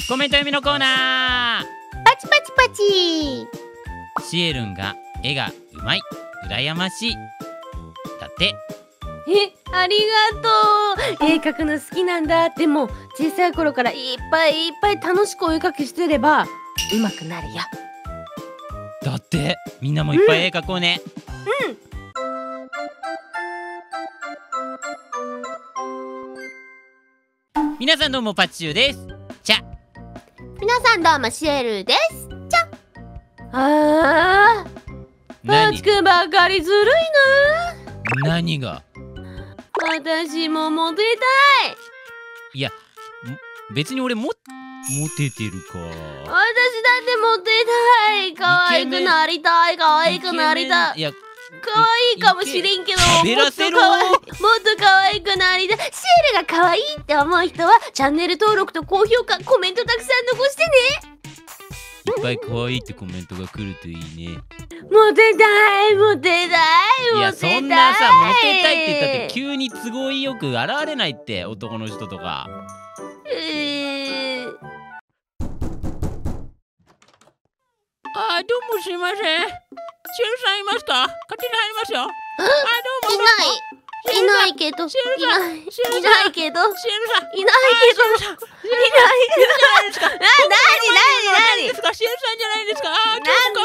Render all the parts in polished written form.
コメント読みのコーナー。 パチパチパチ。 シエルンが絵がうまい、羨ましいだって。 ありがとう。絵描くの好きなんだ。でも小さい頃からいっぱいいっぱい楽しくお絵描きしてれば上手くなるよ。 だってみんなもいっぱい絵描こうね。皆さんどうもパチチューです。じゃ皆さんどうもシエルです。じゃあパチくんばかりずるいな。 何が？ 私もモテたい。 いや別に俺モテてるか。 私だってモテたい。可愛くなりたい。可愛くなりたい。 いや可愛いかもしれんけど、もっと可愛くなりたい。シエルが可愛いって思う人はチャンネル登録と高評価、コメントたくさん残してね。 いっぱい可愛いってコメントが来るといいね。 モテたいモテたい。 いやそんなさモテたいって言ったって急に都合よく現れないって、男の人とか。どうもすいません。シエルさんいますか？勝手に入りますよ。どうも。 いないけど。いないけど。 シエルさん。 いないけど。何ですか？シエルさんじゃないですか？ あり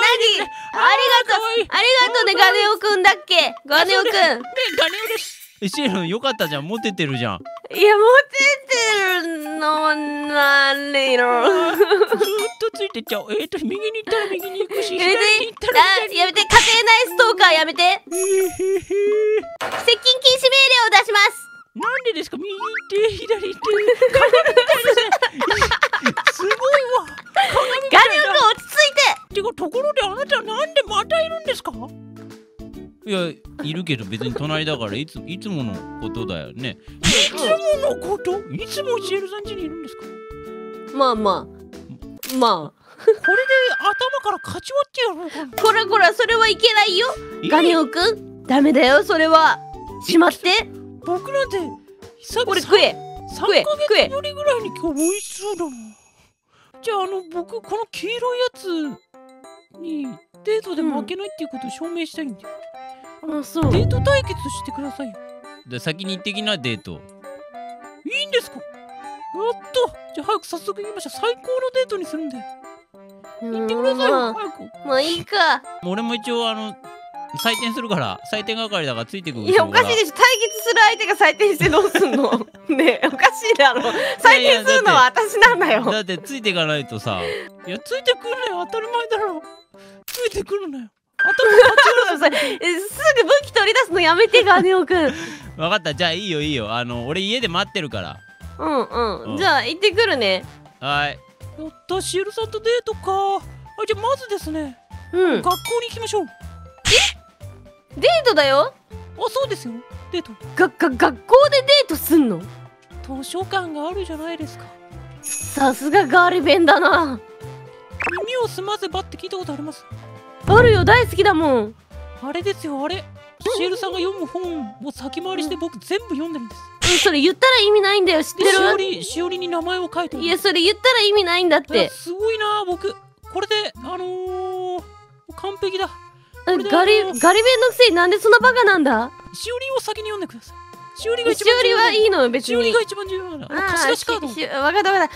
がとうね、ガネオくんだっけ？ガネオくん。ね、 ガネオです。シエルよかったじゃん、モテてるじゃん。 いや、モテてるのなんでよ。 ずっとついてっちゃう。右に行ったら右に行くし、左に行ったら左にやめて、家庭内ストーカーやめて。接近禁止命令を出します。 なんでですか？右行って左行って鏡みたいですね。すごいわ。 ガネオくん落ち着いて。 ところであなたなんでまたいるんですか？いや、いるけど別に隣だからいつものことだよね。いつものこと？いつもシエルさん家にいるんですか？ まあまあ。 これで頭からかち割ってやろうかな。 こらこら、それはいけないよ。ガネオくん、ダメだよ、それは。しまって。 僕なんてこれ食え。 3ヶ月ぶりぐらいに今日美味しそうだな。じゃあ僕この黄色いやつにデートで負けないっていうことを証明したいんで。 そう。 デート対決してくださいよ。で先に行ってきな、デート。いいんですか？やっと。じゃあ早く早速行きましょう。最高のデートにするんで。行ってくださいよ、早く。 まあいいか。 俺も一応採点するから、採点係だからついてくる。 いや、おかしいでしょ。対決する相手が採点してどうすんの？ねえ、おかしいだろ。採点するのは私なんだよ。 だってついていかないとさ。いや、ついてくるのよ、当たり前だろ。ついてくるのよ。 すぐ武器取り出すのやめて、ガネオくん。 分かった、じゃあいいよいいよ。俺家で待ってるから。 じゃあ行ってくるね。 はい。やった、シエルさんとデートか。じゃあまずですね、学校に行きましょう。 デートだよ。 そうですよ、デート。 学校でデートすんの？ 図書館があるじゃないですか。 さすがガリ勉だな。 耳を澄ませばって聞いたことあります？ あるよ、大好きだもん。 あれですよ、あれ。シエルさんが読む本を先回りして僕全部読んでるんです。 それ言ったら意味ないんだよ、知ってる？ しおりに名前を書いてる。 いや、それ言ったら意味ないんだって。 すごいな、僕。これで完璧だ。 ガリ勉のくせになんでそんなバカなんだ？ しおりを先に読んでください。しおりはいいのよ、別に。 しおりが一番重要なの。貸し出しカード。 わかったわかった。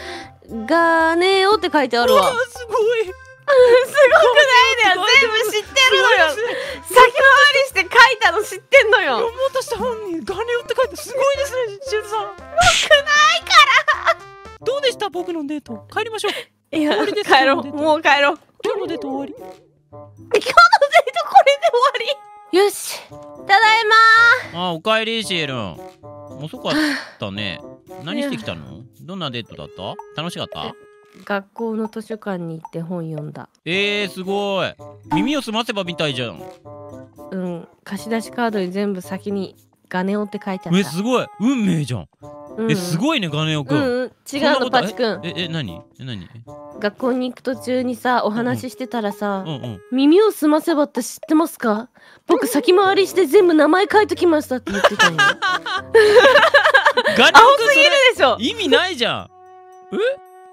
ガネオって書いてあるわ。 すごい。すごくないのよ、全部知ってるのよ。先回りして書いたの知ってんのよ。 読もうとした本にガネオって書いてすごいですね、シエルさん。よくないから。どうでした僕のデート？帰りましょう。 いや、帰ろう。もう帰ろう。 今日のデート終わり。 今日のデートこれで終わり。よし、ただいま。 おかえり、シエルン。遅かったね。何してきたの？どんなデートだった？楽しかった？ 学校の図書館に行って本読んだ。 すごい。耳を澄ませばみたいじゃん。 貸し出しカードに全部先にガネオって書いてあった。 すごい。運命じゃん。すごいね、ガネオくん。 違うの、パチくん。 何？ 学校に行く途中にさ、お話ししてたらさ、耳を澄ませばって知ってますか？僕先回りして全部名前書いときましたって言ってたの。 ガネオくん、 青すぎるでしょ。 意味ないじゃん。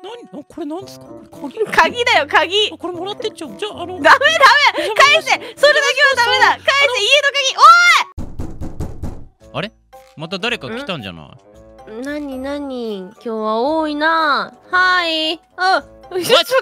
これなんですか？これ鍵。 鍵だよ鍵。 これもらってっちゃう。じゃあダメ返せ。それだけはダメだ。返せ家の鍵。 あれ？また誰か来たんじゃない？ おい。なに今日は多いな。はい。あ、 わっわっ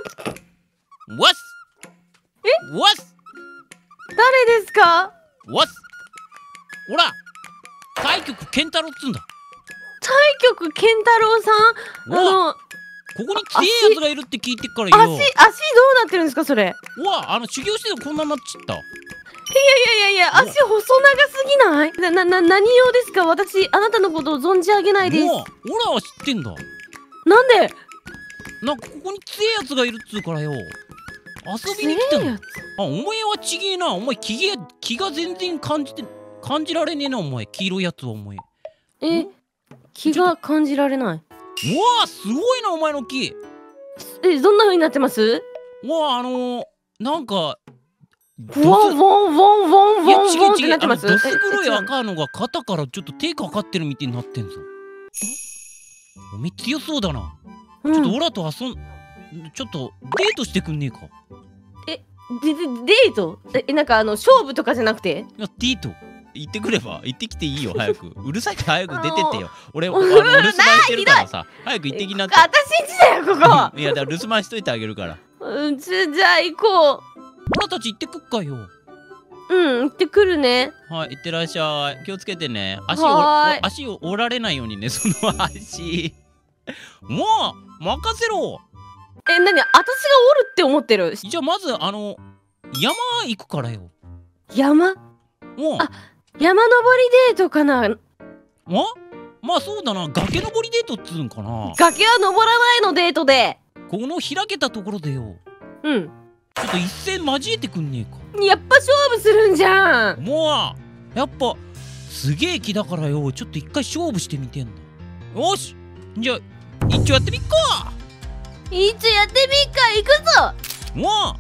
誰ですか？ わっほら太極健太郎っつんだ。 太極健太郎さん。 ここに強いやつがいるって聞いてっからよ。 足どうなってるんですかそれ？ 修行してたらこんなになっちゃった。 いや足細長すぎない？何用ですか？私あなたのことを存じ上げないです。 オラは知ってんだ。 なんで？ ここに強いやつがいるっつうからよ。遊びに来たの。お前はちげえな。お前気が全然感じられねえな。お前黄色いやつはお前。 気が感じられない。 すごいなお前の木。 どんな風になってます？ なんかウォンウォンウォンウォンウォンってなってます？ どす黒い赤いのが肩からちょっと手かかってるみたいになってんぞ。おめえ強そうだな。ちょっとオラとちょっとデートしてくんねえか？ デート？勝負とかじゃなくて？ デート行ってくれば。行ってきていいよ早く。うるさいから早く出てってよ。俺留守番してるからさ。早く行ってきなって。 私んちだよここ。 いやだから留守番しといてあげるから。 じゃあ行こう。 オラたち行ってくっかよ。 行ってくるね。 はい、行ってらっしゃい。気をつけてね。足を折られないようにね、その足。もう任せろ。 私が折るって思ってる？ じゃあまず山行くからよ。 山登りデートかな。 まあそうだな。崖登りデートっつうんかな。 崖は登らないのデートで。 この開けたところでよ。ちょっと一戦交えてくんねえか？ やっぱ勝負するんじゃん。 やっぱすげえ気だからよ。ちょっと一回勝負してみてんだ。よし、じゃあ一丁やってみっか。 行くぞ。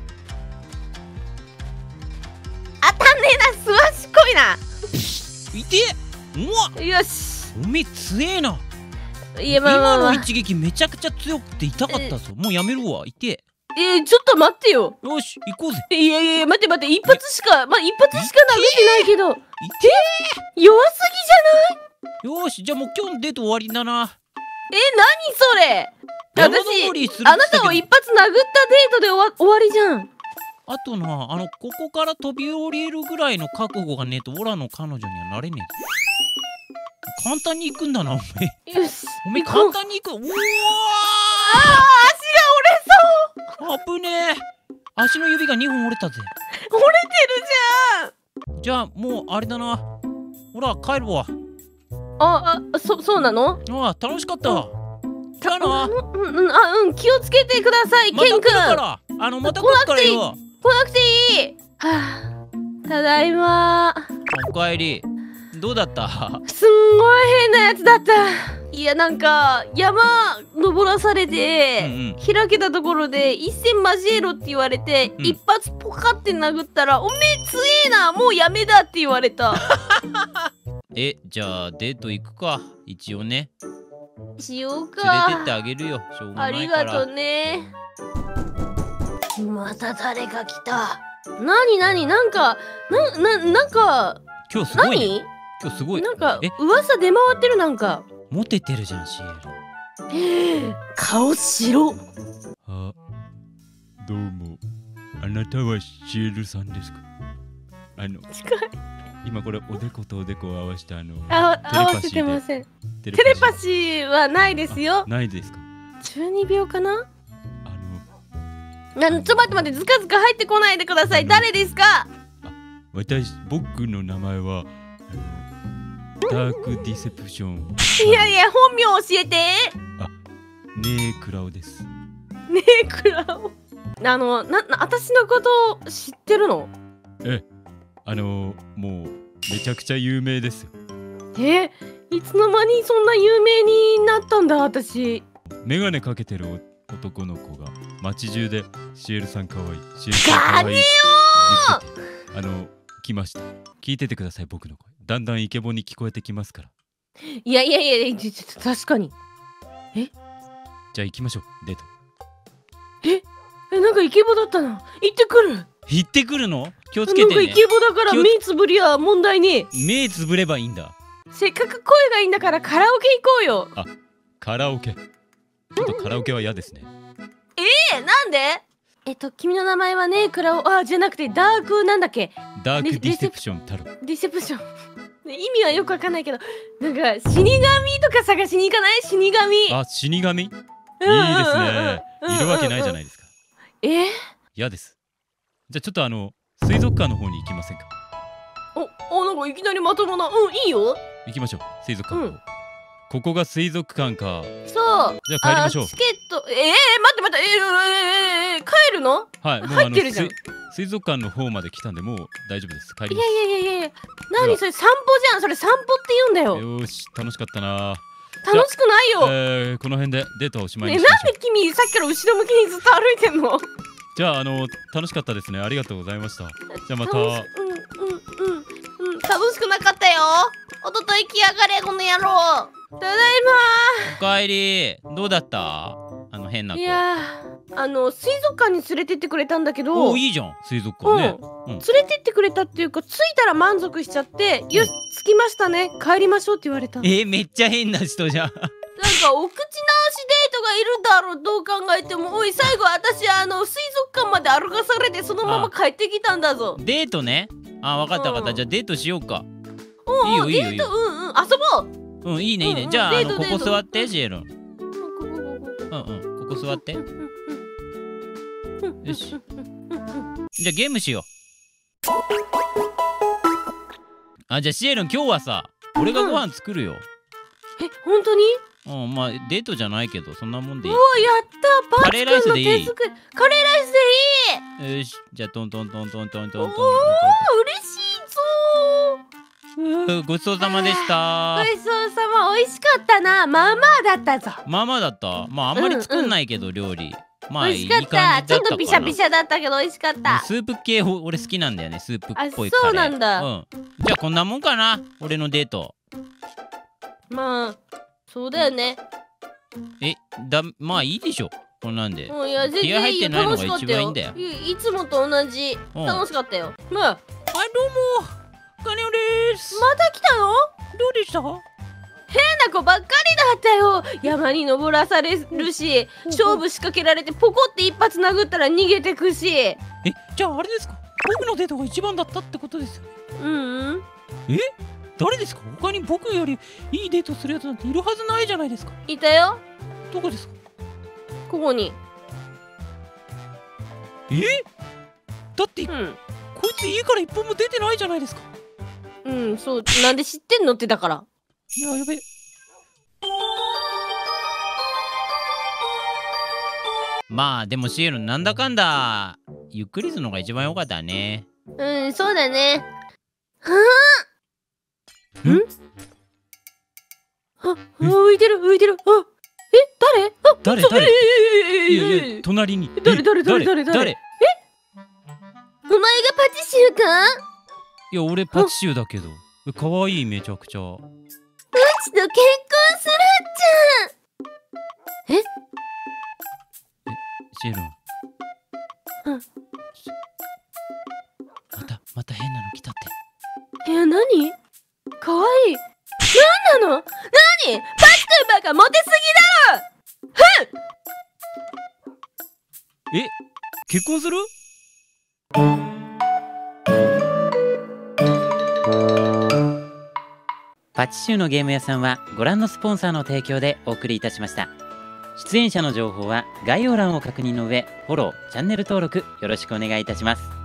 当たんねえな。すわしこいな。 いてよし。 おめえ強えな。 今の一撃めちゃくちゃ強くて痛かったぞ。もうやめるわ。いて。 ちょっと待ってよ。 よし行こうぜ。 いや待って一発しか殴ってないけど。弱すぎじゃない？ よし、じゃあもう今日のデート終わりだな。 何それ？私あなたを一発殴ったデートで終わりじゃん。 あとな、ここから飛び降りるぐらいの覚悟がねえとオラの彼女にはなれねえ。簡単に行くんだなお前。 よし。 お前簡単に行く。 足が折れそう。 危ねえ。足の指が2本折れたぜ。 折れてるじゃん。 じゃあもうあれだな。ほら帰るわ。 そうなの？ 楽しかった。じゃあな。 気をつけてください、ケン君。 また来るからよ。 来なくていい。ただいま。 おかえり。どうだった？ すんごい変なやつだった。いや山登らされて、開けたところで一戦交えろって言われて、一発ポカって殴ったら「おめえ強えな、もうやめだ」って言われた。 じゃあデート行くか。一応ね。 しようか。 連れてってあげるよ。しょうがないから。 ありがとね。また誰が来た。なんか今日すごいね。今日すごい。 噂出回ってる。 モテてるじゃんシエル。 顔白。 どうも。あなたはシエルさんですか？ 近い。 今これおでことおでこを合わせた合わせてません。テレパシーはないですよ。 ないですか？ 中二病かな？ちょっと待って、ずかずか入ってこないでください。誰ですか？ 僕の名前はダークディセプション。 いや本名教えて。 ねえクラオです。 ねえクラオ。私のこと知ってるの？ もうめちゃくちゃ有名ですよ。 いつの間にそんな有名になったんだ私。 メガネかけてる男の子が街中でシエルさんかわいい、シエルさんかわいい来ました。聞いててください。僕の声だんだんイケボに聞こえてきますから。 いや確かに。 じゃあ行きましょう、デート。 なんかイケボだったな。行ってくる。 行ってくるの？気をつなんかイけてね。 ケボだから目つぶりは問題ね目つぶればいいんだ。 せっかく声がいいんだからカラオケ行こうよ。 カラオケ。ちょっとカラオケは嫌ですね。 なんで？君の名前はね、じゃなくてダークなんだっけ？ ダークディセプション太郎。 ディセプション。ね、意味はよくわかんないけど、なんか死神とか探しに行かない？死神。 あ、死神いいですね。 うんいるわけないじゃないですか。嫌です。じゃあちょっと水族館の方に行きませんか？ なんかいきなりまともな。いいよ。 行きましょう、水族館の方。ここが水族館か。 そう。 じゃあ帰りましょう。 チケット、待って、帰るの？ はい、もう入ってるじゃん。 水族館の方まで来たんで、もう大丈夫です。帰りいます。 や、何それ、散歩じゃん。それ散歩って言うんだよ。 よーし、楽しかったな。 楽しくないよ。 この辺でデートはおしまいね、 にしましょう。 なんで君さっきから後ろ向きにずっと歩いてんの？ じゃあ楽しかったですね。ありがとうございました。じゃあまた。 楽しくなかったよ。おととい来やがれこの野郎。ただいおかえり。どうだった？変な子。 ま。いや水族館に連れてってくれたんだけど。 いいじゃん、水族館ね。 連れてってくれたっていうか、着いたら満足しちゃって、よし着きましたね、帰りましょうって言われた。 めっちゃ変な人じゃん。 なんかお口直しデートがいるだろう。どう考えても。おい、最後私水族館まで歩かされてそのまま帰ってきたんだぞ。 デートね。わかったわかった。じゃあデートしようか。いいよいいよいいよ。 遊ぼう。 いいね。じゃあここ座ってジエロン。ここ座って。よし。じゃあゲームしよう。じゃあシエロン、今日はさ、俺がご飯作るよ。 本当に？ まあデートじゃないけど、そんなもんでいい。 やったー。パーツくんの手作り。カレーライスでいい。 よし、じゃあトントントントントントントン。 嬉しいぞ。 ごちそうさまでした。 ごちそうさま。美味しかったな。まあまあだったぞ。 まあまあだった。まああんまり作んないけど、料理。まあいい感じだったかな。 ちょっとビシャビシャだったけど美味しかった。 スープ系俺好きなんだよね。スープっぽいカレー。 そうなんだ。 じゃあこんなもんかな、俺のデート。 まあそうだよね。 まあいいでしょ、こんなんで。 いや全然いいよ。 気合入ってないのが一番いいんだよ。 いつもと同じ。楽しかったよ。 どうもカネオです。 また来たの？ どうでした？ 変な子ばっかりだったよ。山に登らされるし、勝負仕掛けられてポコって一発殴ったら逃げてくし。 じゃああれですか、僕のデートが一番だったってことですよね。誰ですか？他に僕よりいいデートするやつなんているはずないじゃないですか。 いたよ。 どこですか？ ここに。 だって、こいつ家から一本も出てないじゃないですか。 そう。なんで知ってんのってだから。 いや、やべ。まあでもシエルなんだかんだゆっくりするのが一番良かったね。 そうだね。浮いてる。誰？ いや隣に。 誰？お前がパティシエか？ いや、俺パティシエだけど。かわいい、めちゃくちゃ。 うちと結婚するっちゃ。 シエルン。また変なの来たって。 何？かわいい。なんなの？パチ君バカモテすぎだろ。 結婚する？パチシューのゲーム屋さんはご覧のスポンサーの提供でお送りいたしました。出演者の情報は概要欄を確認の上、フォロー、チャンネル登録よろしくお願いいたします。